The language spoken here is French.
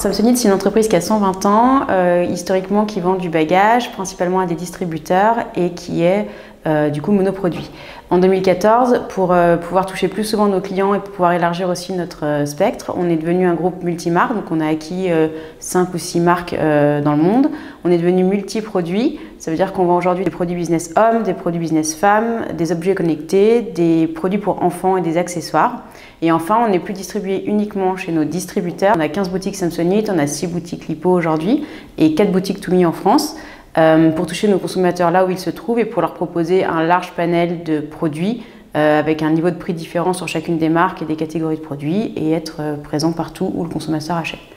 Samsonite, c'est une entreprise qui a 120 ans, historiquement qui vend du bagage, principalement à des distributeurs et qui est du coup monoproduit. En 2014, pour pouvoir toucher plus souvent nos clients et pour pouvoir élargir aussi notre spectre, on est devenu un groupe multimarque, donc on a acquis 5 ou 6 marques dans le monde. On est devenu multi-produits, ça veut dire qu'on vend aujourd'hui des produits business hommes, des produits business femmes, des objets connectés, des produits pour enfants et des accessoires. Et enfin, on n'est plus distribué uniquement chez nos distributeurs. On a 15 boutiques Samsonite, on a 6 boutiques Lipo aujourd'hui et 4 boutiques Tumi en France pour toucher nos consommateurs là où ils se trouvent et pour leur proposer un large panel de produits avec un niveau de prix différent sur chacune des marques et des catégories de produits et être présent partout où le consommateur achète.